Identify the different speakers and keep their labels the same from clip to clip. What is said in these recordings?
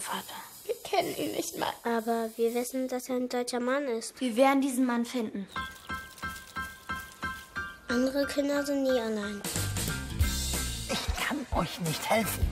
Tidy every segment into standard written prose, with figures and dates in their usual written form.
Speaker 1: Vater. Wir kennen ihn nicht mal.
Speaker 2: Aber wir wissen, dass er ein deutscher Mann ist.
Speaker 3: Wir werden diesen Mann finden.
Speaker 2: Andere Kinder sind nie allein.
Speaker 4: Ich kann euch nicht helfen.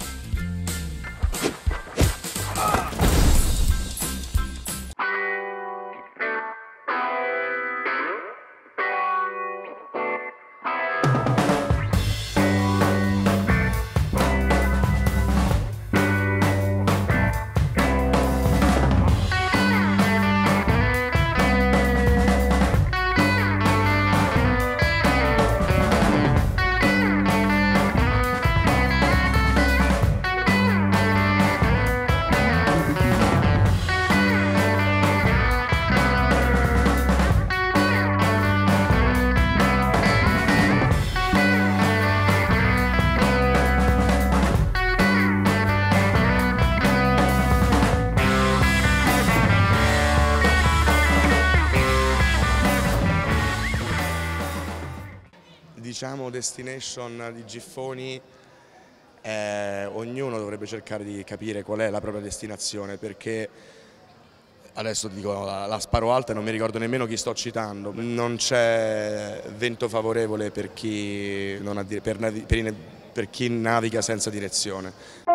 Speaker 5: Diciamo destination di Giffoni, ognuno dovrebbe cercare di capire qual è la propria destinazione, perché adesso dico la sparo alta e non mi ricordo nemmeno chi sto citando. Non c'è vento favorevole per chi naviga senza direzione.